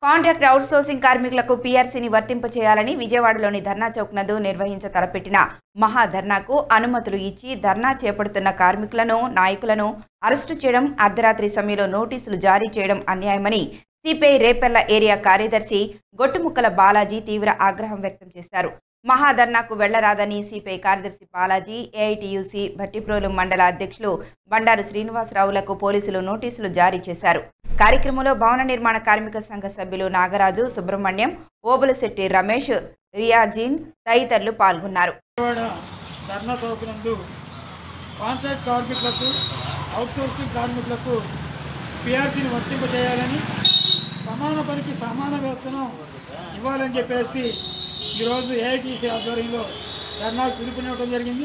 Contract outsourcing కార్మికులకు పీఆర్సీని వర్తింపచేయాలని విజయవాడలోని ధర్నా చౌక్ నందు నిర్వహించ తలపెట్టిన మహా ధర్నాకు అనుమతులు ఇచ్చి ధర్నా చేపడుతున్న కార్మికులను నాయకులను అరెస్టు చేయడం, అర్ధరాత్రి సమయంలో నోటీసులు జారీ చేయడం అన్యాయమని సిపిఐ రేపల్ల ఏరియా కార్యదర్శి గొట్టుముక్కల బాలాజీ తీవ్ర ఆగ్రహం వ్యక్తం చేశారు. మహాధర్నాకు వెళ్లరాదని సిపిఐ కార్యదర్శి బాలాజీ, ఏఐటియుసి భట్టిప్రోలు మండల అధ్యక్షులు బండారు శ్రీనివాసరావులకు పోలీసులు నోటీసులు జారీ చేశారు. కార్యక్రమంలో భవన నిర్మాణ కార్మిక సంఘ సభ్యులు నాగరాజు, సుబ్రహ్మణ్యం, ఓబులశెట్టి రమేష్, రియాజీన్ తదితరులు పాల్గొన్నారు. ధర్నా చౌక్ నందు కాంట్రాక్ట్ కార్మికులకు, అవుట్సోర్సింగ్ కార్మికులకు పీఆర్సీని వర్తింపజేయాలని, సమాన పనికి సమాన వేతనం ఇవ్వాలని చెప్పేసి ఈరోజు ఏఐటీసీ ఆధ్వర్యంలో ధర్నాకు పిలుపునివ్వడం జరిగింది.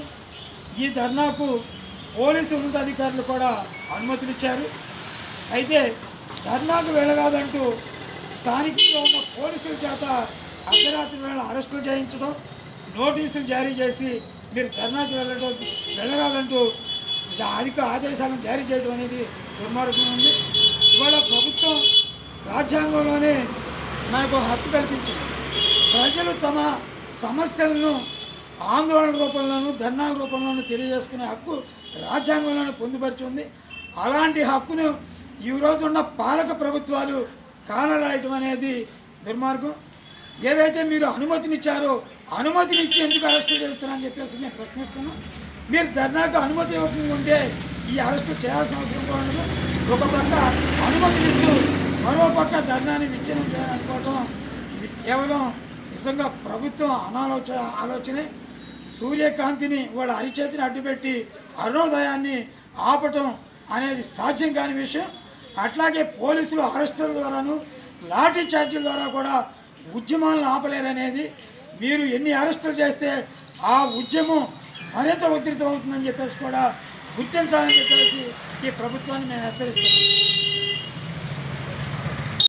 ఈ ధర్నాకు పోలీసు ఉన్నతాధికారులు కూడా అనుమతులు ఇచ్చారు. అయితే ధర్నాకు వెళ్ళరాదంటూ స్థానికంగా ఉన్న పోలీసుల చేత అర్ధరాత్రి వేళ అరెస్టులు చేయించడం, నోటీసులు జారీ చేసి మీరు ధర్నాకు వెళ్ళరాదంటూ అధిక ఆదేశాలను జారీ చేయడం అనేది దుర్మార్గం ఉంది. ఇవాళ ప్రభుత్వం రాజ్యాంగంలోనే మనకు హక్కు కల్పించింది. ప్రజలు తమ సమస్యలను ఆందోళన రూపంలోనూ ధర్నాల రూపంలోనూ తెలియజేసుకునే హక్కు రాజ్యాంగంలోనే పొందుపరిచి ఉంది. అలాంటి హక్కును ఈరోజు ఉన్న పాలక ప్రభుత్వాలు కాలరాయటం అనేది దుర్మార్గం. ఏదైతే మీరు అనుమతినిచ్చారో అనుమతినిచ్చి ఎందుకు అరెస్టు చేస్తున్నారని చెప్పేసి నేను ప్రశ్నిస్తున్నాను. మీరు ధర్నాకు అనుమతి ఇవ్వకుండా ఉంటే ఈ అరెస్టు చేయాల్సిన అవసరం కూడా ఉండదు. ఒక పక్క అనుమతినిస్తూ మరో పక్క ధర్నాన్ని విచ్ఛిన్నం చేయాలనుకోవటం ఇది కేవలం నిజంగా ప్రభుత్వం ఆలోచనే. సూర్యకాంతిని వాళ్ళ అరిచేతిని అడ్డుపెట్టి అరుణోదయాన్ని ఆపటం అనేది సాధ్యం కాని విషయం. అట్లాగే పోలీసులు అరెస్టుల ద్వారాను లాఠీ చార్జీల ద్వారా కూడా ఉద్యమాలను ఆపలేరనేది, మీరు ఎన్ని అరెస్టులు చేస్తే ఆ ఉద్యమం మరింత ఉధృతం అవుతుందని చెప్పేసి కూడా గుర్తించాలని చెప్పేసి ఈ ప్రభుత్వాన్ని మేము హెచ్చరిస్తున్నాం.